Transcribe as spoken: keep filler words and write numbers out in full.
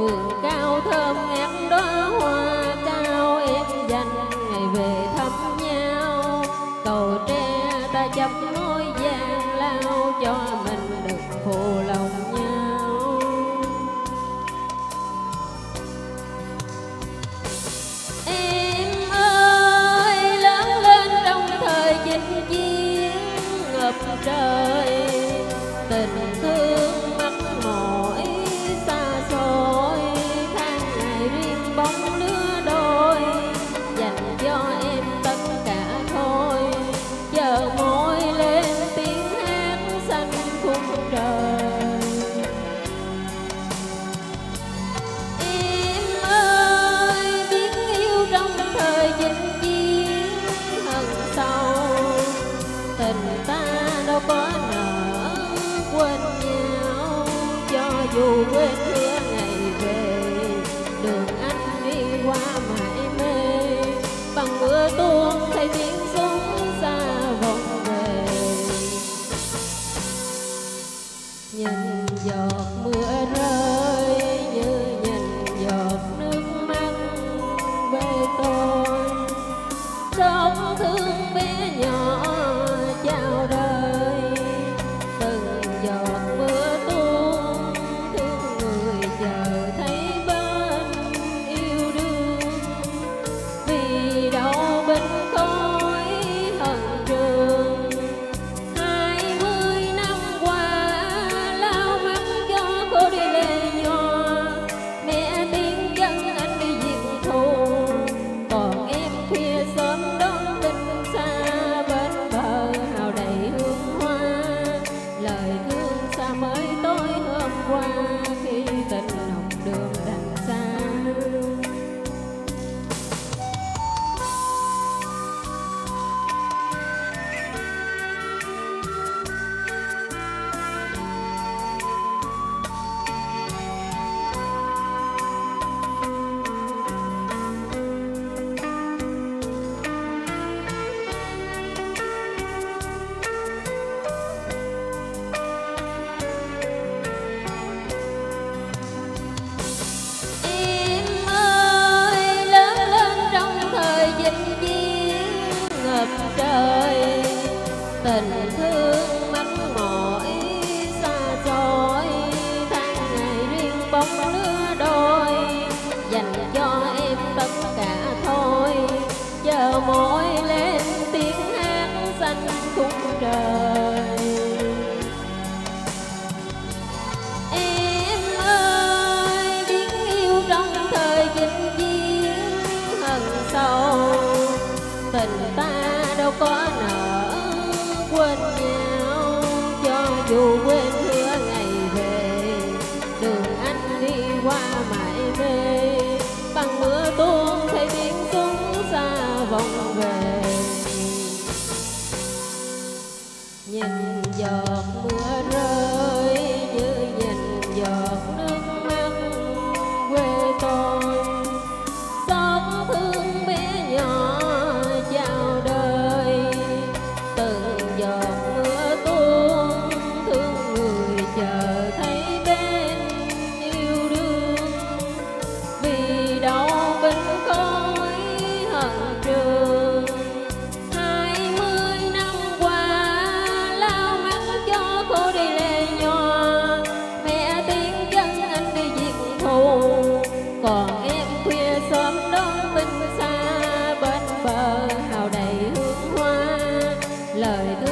vườn cao thơm ngát đóa hoa cao em dành ngày về thăm nhau. Cầu tre ta chấp nối gian lao cho mình được phụ lòng nhau. Em ơi lớn lên trong thời chinh chiến ngập trời, tình thương mắc mỏi xa xôi, tháng ngày riêng bóng lứa đôi, dành cho em tất cả thôi. Giờ môi lên tiếng hát xanh khung trời. Em ơi biết yêu trong thời chinh chiến hận sâu, tình ta đâu có nỡ quên nhau. Cho dù quên hứa ngày về, đường anh đi qua mãi mê, bằng mưa tuôn thấy tiếng súng xa vọng về. Nhìn giọt mưa rơi như nhìn giọt nước mắt về tôi, xót thương bé nhỏ chào đời. Từng giọt mưa tuôn thương người chờ thấy bên yêu đương, vì đâu bên khói hận trường. Hai mươi năm qua lao mắt cho cô đi lê nhòa, mẹ tiếng chân anh đi diệt thù, còn em khuya sớm đón tình xa bên bờ hào đầy hương hoa. Lời thương xa mới tối hôm qua khi tình học đường đằng xa. Em ơi lớn lên trong thời chinh chiến ngập trời, tình thương mắc mỏi xa xôi, tháng ngày riêng bóng lứa đôi, dành cho em tất cả thôi. Giờ môi lên tiếng hát xanh khung trời. Em ơi biết yêu trong thời chinh chiến hận sâu, tình ta đâu có nỡ quên nhau. Cho dù quên hứa ngày về, đường anh đi qua mãi mê, bằng mưa tuôn thấy tiếng súng xa vọng về. Nhìn giọt mưa rơi như nhìn giọt nước mắt quê tôi, xót thương bé nhỏ chào đời. Từng giọt mưa tuôn thương người chờ thấy bên yêu đương, vì đâu bên khói hận trường. Hai mươi năm qua lao mắt cho cô đi lê nhòa, mẹ tiếng chân anh đi diệt thù, còn em khuya sớm đón tình xa bên bờ hào đầy hương hoa. Lời thương